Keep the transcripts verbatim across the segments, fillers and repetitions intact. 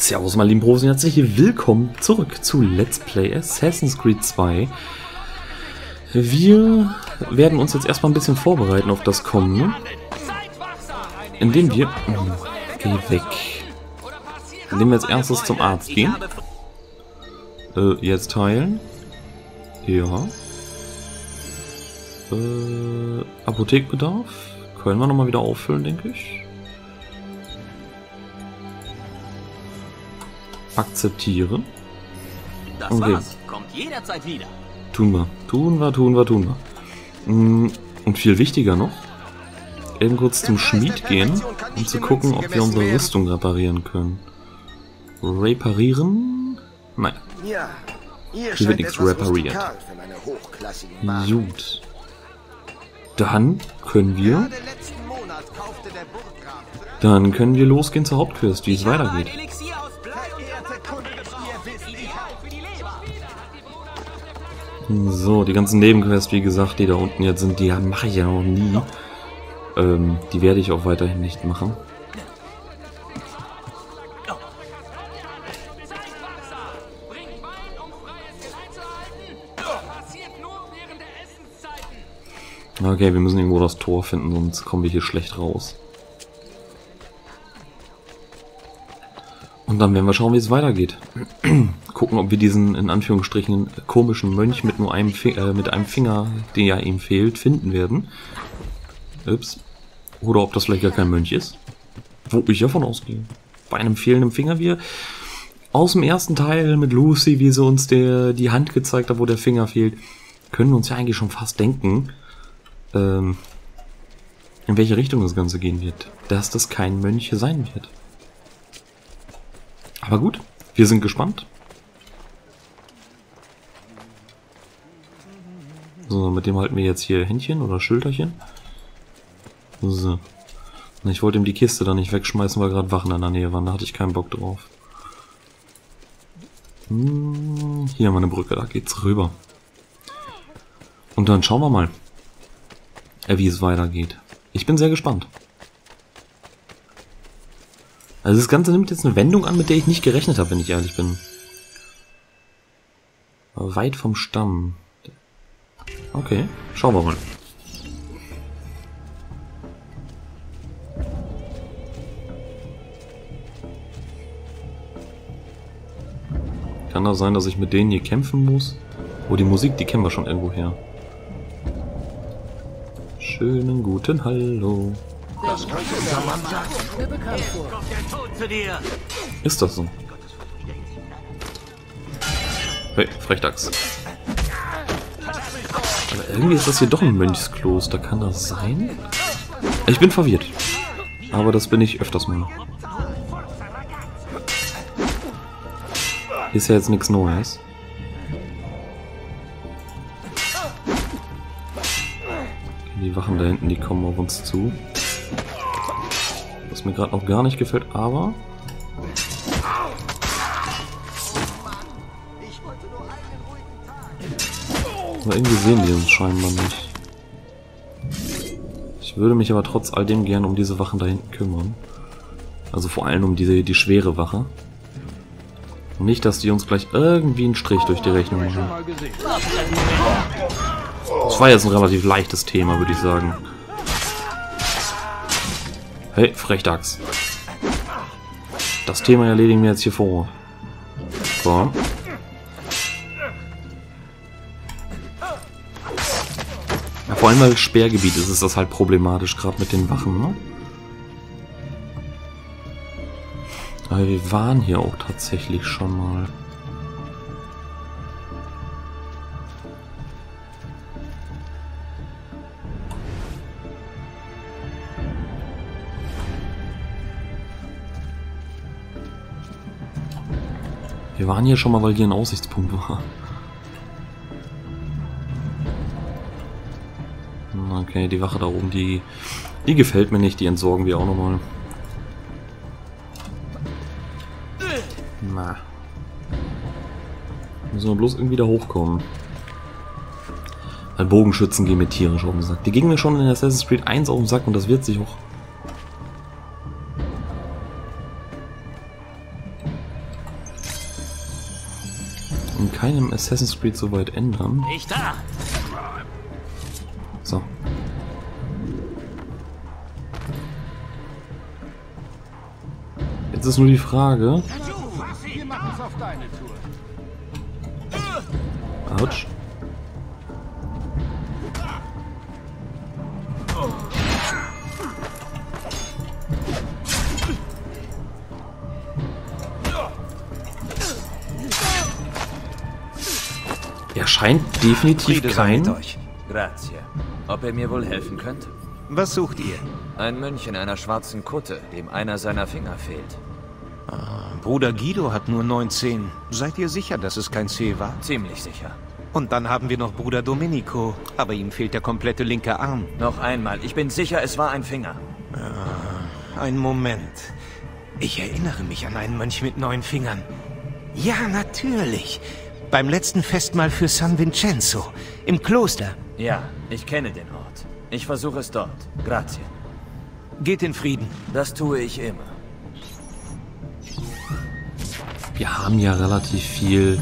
Servus meine lieben Profis und herzlich willkommen zurück zu Let's Play Assassin's Creed zwei. Wir werden uns jetzt erstmal ein bisschen vorbereiten auf das Kommen, indem wir... Oh, geh weg. Indem wir als erstes zum Arzt gehen. Äh, jetzt heilen. Ja. Äh, Apothekbedarf. Können wir nochmal wieder auffüllen, denke ich. Akzeptieren. Das okay. war's. Kommt jederzeit wieder. Tun wir. Tun wir, tun wir, tun wir. Und viel wichtiger noch, eben kurz zum Schmied gehen, um zu gucken, ob wir unsere Rüstung reparieren können. Reparieren? Nein. Ja, hier Hier wird nichts repariert. Gut. Dann können wir... Dann können wir losgehen zur Hauptquest, wie es weitergeht. So, die ganzen Nebenquests, wie gesagt, die da unten jetzt sind, die mache ich ja noch nie. Ähm, die werde ich auch weiterhin nicht machen. Okay, wir müssen irgendwo das Tor finden, sonst kommen wir hier schlecht raus. Und dann werden wir schauen, wie es weitergeht. Gucken, ob wir diesen, in Anführungsstrichen, komischen Mönch mit nur einem, Fi äh, mit einem Finger, der ja ihm fehlt, finden werden. Ups. Oder ob das vielleicht gar kein Mönch ist. Wo ich davon ausgehe. Bei einem fehlenden Finger, wie aus dem ersten Teil mit Lucy, wie sie uns der, die Hand gezeigt hat, wo der Finger fehlt, können wir uns ja eigentlich schon fast denken, ähm, in welche Richtung das Ganze gehen wird. Dass das kein Mönch sein wird. Aber gut, wir sind gespannt. So, mit dem halten wir jetzt hier Händchen oder Schulterchen. So. Ich wollte ihm die Kiste da nicht wegschmeißen, weil gerade Wachen in der Nähe waren. Da hatte ich keinen Bock drauf. Hm, hier haben wir eine Brücke, da geht's rüber. Und dann schauen wir mal, wie es weitergeht. Ich bin sehr gespannt. Also das Ganze nimmt jetzt eine Wendung an, mit der ich nicht gerechnet habe, wenn ich ehrlich bin. Weit vom Stamm. Okay, schauen wir mal. Kann das sein, dass ich mit denen hier kämpfen muss? Oh, die Musik, die kennen wir schon irgendwo her. Schönen guten Hallo. Das könnte unser Mann sein. Ist das so? Hey, Frechdachs. Aber irgendwie ist das hier doch ein Mönchskloster. Kann das sein? Ich bin verwirrt. Aber das bin ich öfters mal. Ist ja jetzt nichts Neues. Die Wachen da hinten, die kommen auf uns zu. Was mir gerade noch gar nicht gefällt, aber... Aber irgendwie sehen die uns scheinbar nicht. Ich würde mich aber trotz all dem gerne um diese Wachen da hinten kümmern. Also vor allem um diese, die schwere Wache. Und nicht, dass die uns gleich irgendwie einen Strich durch die Rechnung machen. Das war jetzt ein relativ leichtes Thema, würde ich sagen. Hey, Frechdachs. Das Thema erledigen wir jetzt hier vor Ort. So. Ja, vor allem weil Sperrgebiet ist, ist das halt problematisch, gerade mit den Wachen, ne? Aber wir waren hier auch tatsächlich schon mal. Wir waren hier schon mal, weil hier ein Aussichtspunkt war. Okay, die Wache da oben, die, die gefällt mir nicht, die entsorgen wir auch nochmal. Na. Müssen wir bloß irgendwie da hochkommen. Weil Bogenschützen gehen mir tierisch auf den Sack. Die gingen mir schon in Assassin's Creed eins auf den Sack und das wird sich auch in keinem Assassin's Creed so weit ändern. Ich da! So. Jetzt ist nur die Frage. Wir machen's auf deine Tour. Autsch. Er scheint definitiv Friede sei mit kein... euch. Grazie. Ob ihr mir wohl helfen könnt? Was sucht ihr? Ein Mönch in einer schwarzen Kutte, dem einer seiner Finger fehlt. Bruder Guido hat nur neunzehn. Seid ihr sicher, dass es kein C war? Ziemlich sicher. Und dann haben wir noch Bruder Domenico. Aber ihm fehlt der komplette linke Arm. Noch einmal, ich bin sicher, es war ein Finger. Ein Moment. Ich erinnere mich an einen Mönch mit neun Fingern. Ja, natürlich. Beim letzten Festmahl für San Vincenzo. Im Kloster. Ja, ich kenne den Ort. Ich versuche es dort. Grazie. Geht in Frieden. Das tue ich immer. Wir haben ja relativ viel...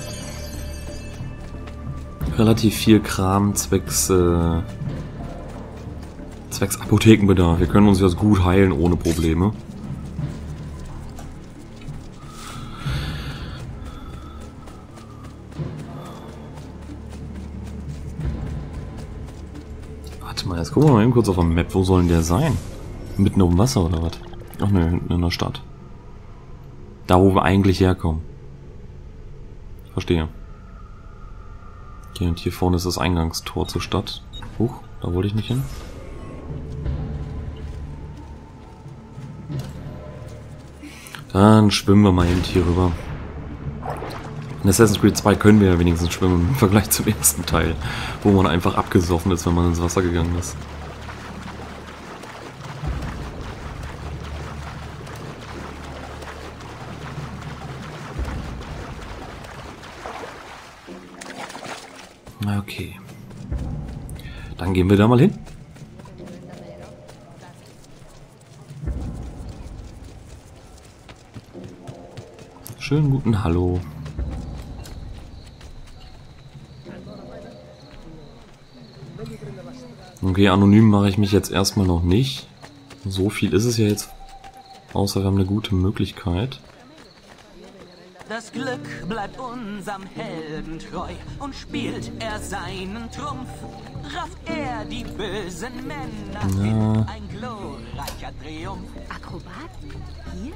Relativ viel Kram zwecks... Äh, zwecks Apothekenbedarf. Wir können uns jetzt gut heilen ohne Probleme. Warte mal, jetzt gucken wir mal eben kurz auf der Map. Wo soll denn der sein? Mitten auf dem Wasser oder was? Ach ne, hinten in der Stadt. Da, wo wir eigentlich herkommen. Verstehe. Okay, und hier vorne ist das Eingangstor zur Stadt. Huch, da wollte ich nicht hin. Dann schwimmen wir mal eben hier rüber. In Assassin's Creed zwei können wir ja wenigstens schwimmen im Vergleich zum ersten Teil, wo man einfach abgesoffen ist, wenn man ins Wasser gegangen ist. Okay. Dann gehen wir da mal hin. Schönen guten Hallo. Okay, anonym mache ich mich jetzt erstmal noch nicht. So viel ist es ja jetzt. Außer wir haben eine gute Möglichkeit. Das Glück bleibt unserem Helden treu und spielt er seinen Trumpf, rafft er die bösen Männer hin. Ein glorreicher Triumph. Akrobat? Hier?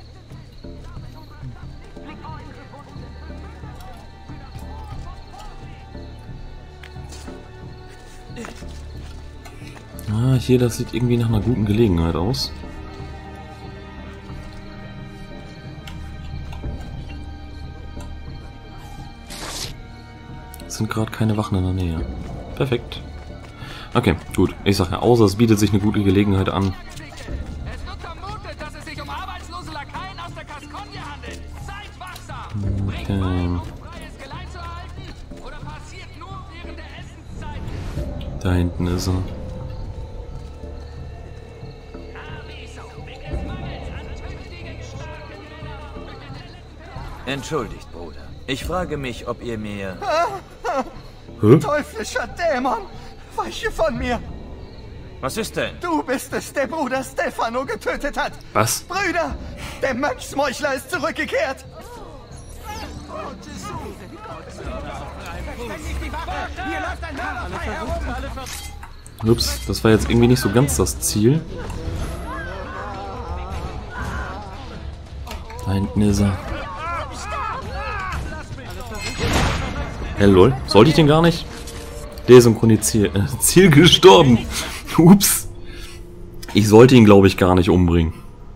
Ah, hier, das sieht irgendwie nach einer guten Gelegenheit aus. Es sind gerade keine Wachen in der Nähe. Perfekt. Okay, gut. Ich sag ja, außer es bietet sich eine gute Gelegenheit an. Es wird vermutet, dass es sich um arbeitslose Lakaien aus der Gascogne handelt. Seid wachsam! Okay. Freies Geleit zu erhalten? Oder passiert nur während der Essenszeit? Da hinten ist er. Entschuldigt, Bruder. Ich frage mich, ob ihr mir... Hä? Teuflischer Dämon! Weiche von mir! Was ist denn? Du bist es, der Bruder Stefano getötet hat! Was? Brüder! Der Mönchsmeuchler ist zurückgekehrt! Ups, das war jetzt irgendwie nicht so ganz das Ziel. Da hinten ist er. Hey, lol. Sollte ich den gar nicht? Desynchronisiert. Äh, Ziel gestorben. Ups. Ich sollte ihn, glaube ich, gar nicht umbringen.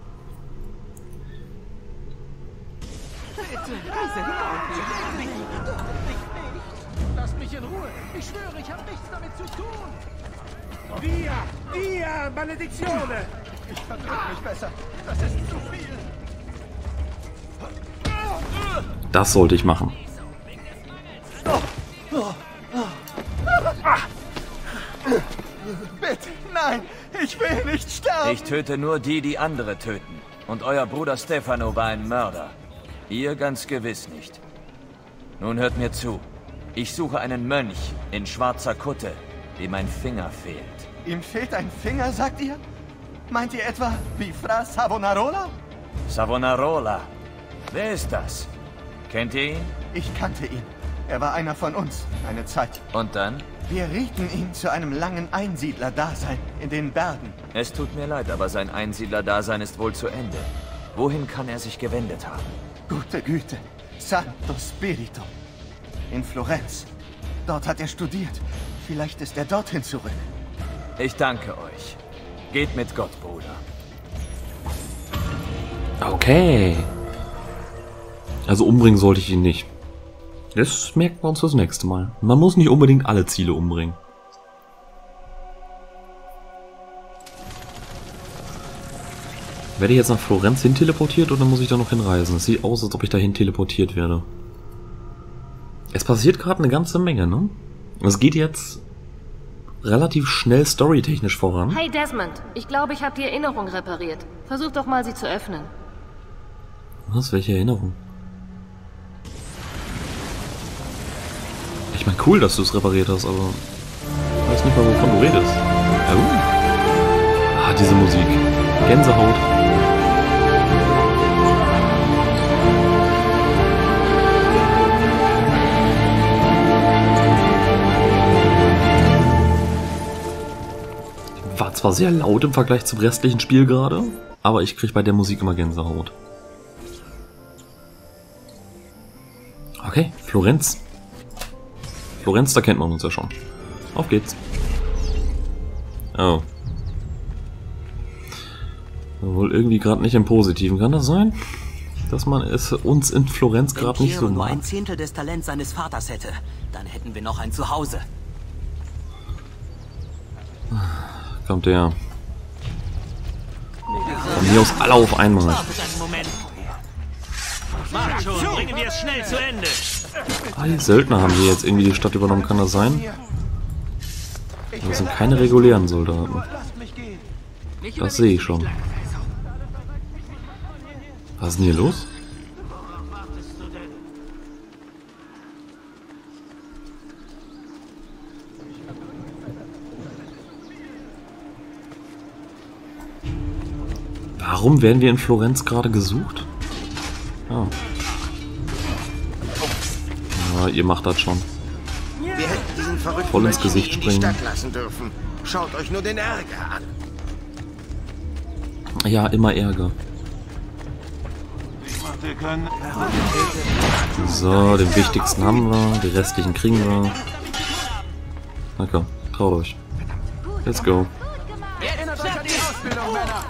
Lass mich in Ruhe! Ich schwöre, ich habe nichts damit zu tun! Via! Via! Maledizione! Ich verdrück mich besser. Das ist zu viel. Das sollte ich machen. Bitte, nein! Ich will nicht sterben! Ich töte nur die, die andere töten. Und euer Bruder Stefano war ein Mörder. Ihr ganz gewiss nicht. Nun hört mir zu. Ich suche einen Mönch in schwarzer Kutte, dem ein Finger fehlt. Ihm fehlt ein Finger, sagt ihr? Meint ihr etwa wie Fra Savonarola? Savonarola. Wer ist das? Kennt ihr ihn? Ich kannte ihn. Er war einer von uns, eine Zeit. Und dann? Wir rieten ihn zu einem langen Einsiedlerdasein in den Bergen. Es tut mir leid, aber sein Einsiedlerdasein ist wohl zu Ende. Wohin kann er sich gewendet haben? Gute Güte. Santo Spirito. In Florenz. Dort hat er studiert. Vielleicht ist er dorthin zurück. Ich danke euch. Geht mit Gott, Bruder. Okay. Also umbringen sollte ich ihn nicht. Das merken wir uns das nächste Mal. Man muss nicht unbedingt alle Ziele umbringen. Werde ich jetzt nach Florenz hin teleportiert oder muss ich da noch hinreisen? Es sieht aus, als ob ich dahin teleportiert werde. Es passiert gerade eine ganze Menge, ne? Es geht jetzt relativ schnell storytechnisch voran. Hey Desmond, ich glaube, ich habe die Erinnerung repariert. Versuch doch mal, sie zu öffnen. Was? Welche Erinnerung? Ich meine, cool, dass du es repariert hast, aber ich weiß nicht mal, wovon du redest. Ja, uh. Ah, diese Musik. Gänsehaut. War zwar sehr laut im Vergleich zum restlichen Spiel gerade, aber ich kriege bei der Musik immer Gänsehaut. Okay, Florenz. Florenz, da kennt man uns ja schon. Auf geht's. Oh. Wohl irgendwie gerade nicht im Positiven. Kann das sein? Dass man es uns in Florenz gerade nicht so nur mag? ein Zehntel des Talents seines Vaters hätte, dann hätten wir noch ein Zuhause. Kommt der. Von mir aus alle auf einmal. Mach schon, bringen wir es schnell zu Ende. Ah, die Söldner haben hier jetzt irgendwie die Stadt übernommen, kann das sein? Das sind keine regulären Soldaten. Das sehe ich schon. Was ist denn hier los? Warum werden wir in Florenz gerade gesucht? Oh. Ja, ihr macht das schon. Wir hätten diesen verrückten Voll ins Mönch Gesicht nie in die springen. Stadt lassen dürfen. Schaut euch nur den Ärger an. Ja, immer Ärger. So, den wichtigsten haben wir, die restlichen kriegen wir. Na komm, traut euch. Let's go. Erinnert euch an die Ausbildung, Männer!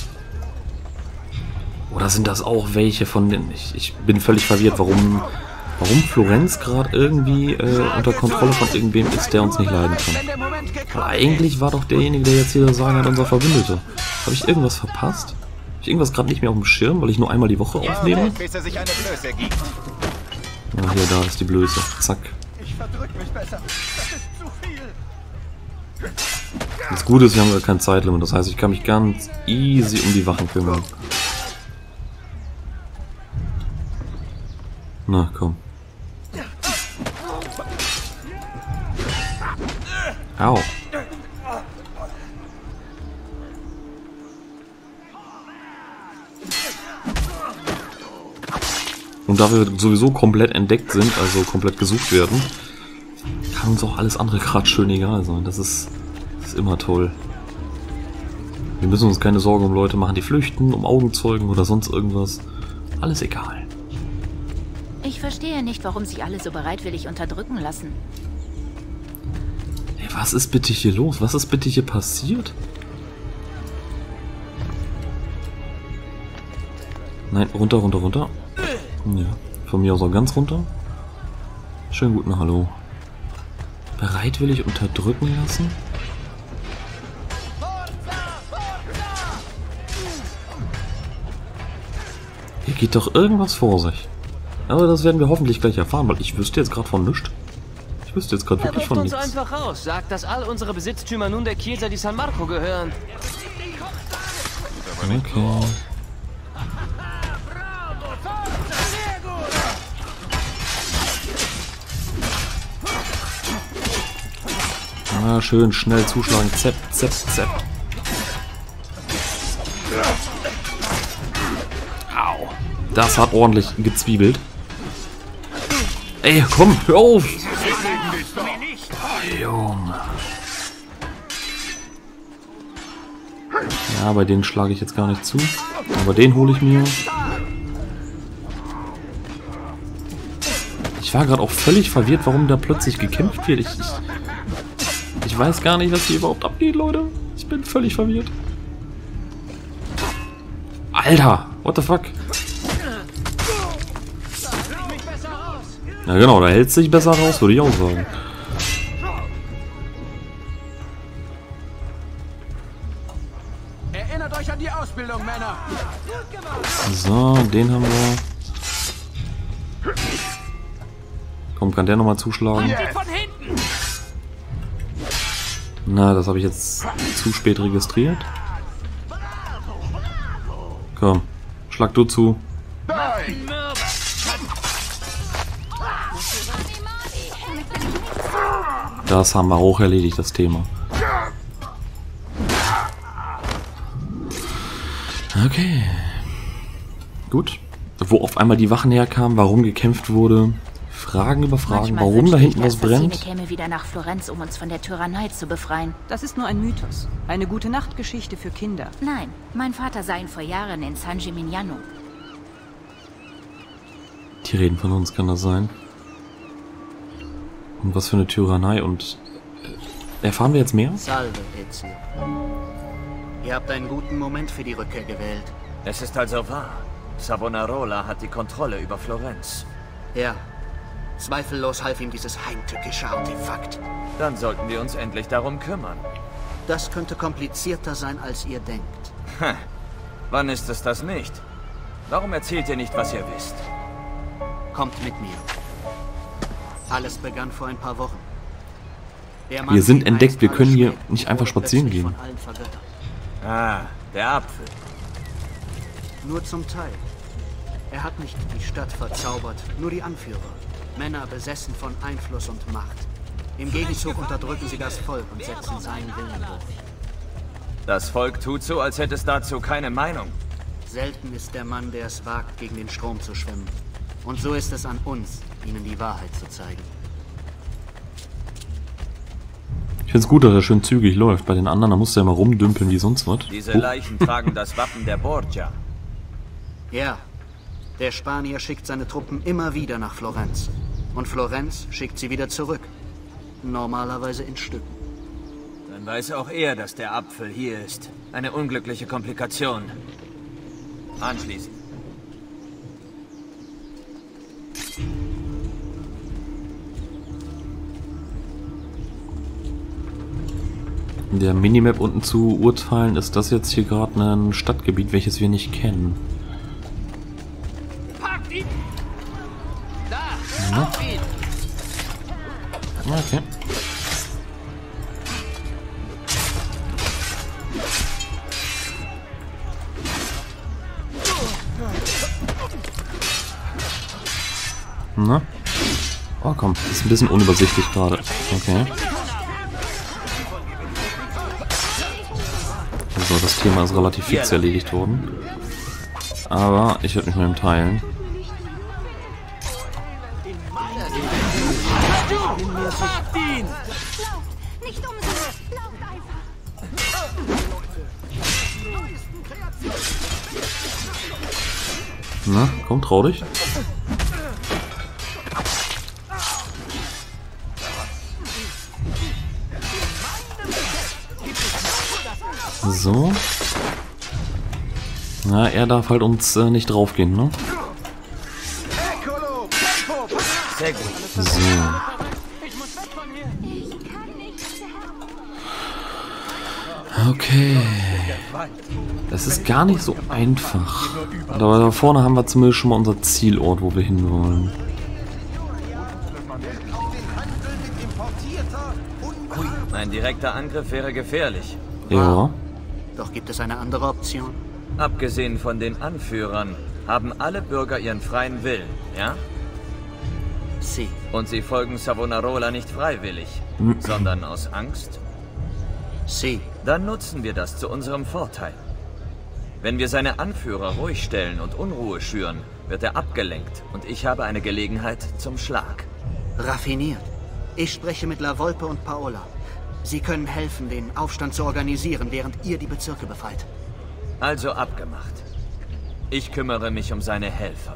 Oder sind das auch welche von den... Ich, ich bin völlig verwirrt, warum, warum Florenz gerade irgendwie äh, unter Kontrolle von irgendwem ist, der uns nicht leiden kann. Weil eigentlich war doch derjenige, der jetzt hier sagen hat, unser Verbündeter. Habe ich irgendwas verpasst? Habe ich irgendwas gerade nicht mehr auf dem Schirm, weil ich nur einmal die Woche aufnehme? Bis er sich eine Blöße gibt. Ja, hier, da ist die Blöße. Zack. Ich verdrück mich besser. Das ist zu viel. Das Gute ist, wir haben gar kein Zeitlimit. Das heißt, ich kann mich ganz easy um die Wachen kümmern. Na, komm. Au. Und da wir sowieso komplett entdeckt sind, also komplett gesucht werden, kann uns auch alles andere gerade schön egal sein. Das ist, das ist immer toll. Wir müssen uns keine Sorgen um Leute machen, die flüchten, um Augenzeugen oder sonst irgendwas. Alles egal. Ich verstehe nicht, warum sich alle so bereitwillig unterdrücken lassen. Hey, was ist bitte hier los? Was ist bitte hier passiert? Nein, runter, runter, runter. Ja, von mir aus auch ganz runter. Schönen guten Hallo. Bereitwillig unterdrücken lassen? Hier geht doch irgendwas vor sich. Aber das werden wir hoffentlich gleich erfahren, weil ich wüsste jetzt gerade von nichts. Ich wüsste jetzt gerade wirklich von nichts. uns einfach raus. Sagt, dass all unsere Besitztümer nun der Chiesa di San Marco gehören. Okay. Ah, schön, schnell zuschlagen. Zepp, zepp, zepp. Au. Das hat ordentlich gezwiebelt. Ey, komm, hör auf! Oh, Junge. Ja, bei denen schlage ich jetzt gar nicht zu. Aber den hole ich mir. Ich war gerade auch völlig verwirrt, warum da plötzlich gekämpft wird. Ich, ich, ich weiß gar nicht, was hier überhaupt abgeht, Leute. Ich bin völlig verwirrt. Alter, what the fuck? Ja genau, da hält es sich besser raus, würde ich auch sagen. Erinnert euch an die Ausbildung, Männer. So, den haben wir. Komm, kann der nochmal zuschlagen? Na, das habe ich jetzt zu spät registriert. Komm, schlag du zu. Das haben wir auch erledigt, das Thema. Okay. Gut. Wo auf einmal die Wachen herkamen, warum gekämpft wurde. Fragen über Fragen, Manchmal warum da wünschte hinten ich, was dass Fassine brennt. käme wieder nach Florenz, um uns von der Tyrannei zu befreien. Das ist nur ein Mythos. Eine Gute-Nacht-Geschichte für Kinder. Nein, mein Vater sah ihn vor Jahren in San Gimignano. Die reden von uns, kann das sein? Und was für eine Tyrannei und... Äh, erfahren wir jetzt mehr? Salve, Ezio. Ihr habt einen guten Moment für die Rückkehr gewählt. Es ist also wahr. Savonarola hat die Kontrolle über Florenz. Ja. Zweifellos half ihm dieses heimtückische Artefakt. Dann sollten wir uns endlich darum kümmern. Das könnte komplizierter sein, als ihr denkt. Ha. Wann ist es das nicht? Warum erzählt ihr nicht, was ihr wisst? Kommt mit mir. Alles begann vor ein paar Wochen. Der Mann, Wir sind den entdeckt, wir einst können hier alle nicht einfach wurde spazieren plötzlich gehen. von allen vergöttert. Ah, der Apfel. Nur zum Teil. Er hat nicht die Stadt verzaubert, nur die Anführer. Männer besessen von Einfluss und Macht. Im Gegenzug unterdrücken sie das Volk und setzen seinen Willen durch. Das Volk tut so, als hätte es dazu keine Meinung. Selten ist der Mann, der es wagt, gegen den Strom zu schwimmen. Und so ist es an uns, ihnen die Wahrheit zu zeigen. Ich finde es gut, dass er schön zügig läuft. Bei den anderen, da musst du ja mal rumdümpeln wie sonst was. Diese Oh. Leichen tragen das Wappen der Borgia. Ja, der Spanier schickt seine Truppen immer wieder nach Florenz. Und Florenz schickt sie wieder zurück. Normalerweise in Stücken. Dann weiß auch er, dass der Apfel hier ist. Eine unglückliche Komplikation. Anschließen. In der Minimap unten zu urteilen, ist das jetzt hier gerade ein Stadtgebiet, welches wir nicht kennen. Packt ihn! Da! Ja. Auf ihn! Okay. Na? Oh komm, ist ein bisschen unübersichtlich gerade. Okay. So, das Thema ist relativ fix erledigt worden. Aber ich würde mich mit ihm teilen. Packt ihn! Nicht umsehen! Lauft einfach! Na, komm, trau dich. So. Na, er darf halt uns äh, nicht draufgehen, ne? Sehr gut. So. Okay. Das ist gar nicht so einfach. Aber da vorne haben wir zumindest schon mal unser Zielort, wo wir hinwollen. Ein direkter Angriff wäre gefährlich. Ja. Doch gibt es eine andere Option? Abgesehen von den Anführern haben alle Bürger ihren freien Willen, ja? Sie. Und Sie folgen Savonarola nicht freiwillig, sondern aus Angst? Sie. Dann nutzen wir das zu unserem Vorteil. Wenn wir seine Anführer ruhig stellen und Unruhe schüren, wird er abgelenkt und ich habe eine Gelegenheit zum Schlag. Raffiniert. Ich spreche mit La Volpe und Paola. Sie können helfen, den Aufstand zu organisieren, während ihr die Bezirke befreit. Also abgemacht. Ich kümmere mich um seine Helfer.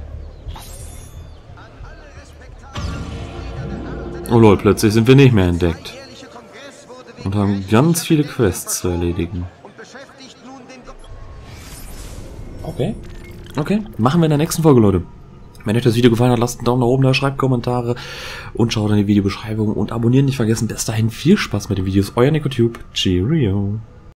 Oh lol, plötzlich sind wir nicht mehr entdeckt. Und haben ganz viele Quests zu erledigen. Okay. Okay, machen wir in der nächsten Folge, Leute. Wenn euch das Video gefallen hat, lasst einen Daumen nach oben da, schreibt Kommentare und schaut in die Videobeschreibung und abonnieren nicht vergessen. Bis dahin viel Spaß mit den Videos. Euer NicoTube. Cheerio.